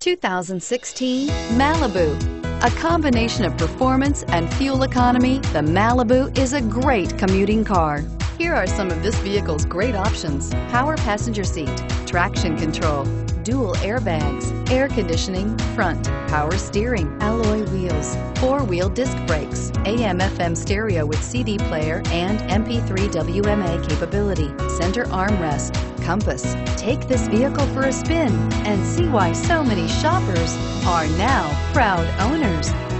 2016 Malibu. A combination of performance and fuel economy, the Malibu is a great commuting car. Here are some of this vehicle's great options: power passenger seat, traction control, dual airbags, air conditioning, front, power steering, alloy wheels, four-wheel disc brakes, AM/FM stereo with CD player and MP3 WMA capability, center armrest, compass. Take this vehicle for a spin and see why so many shoppers are now proud owners.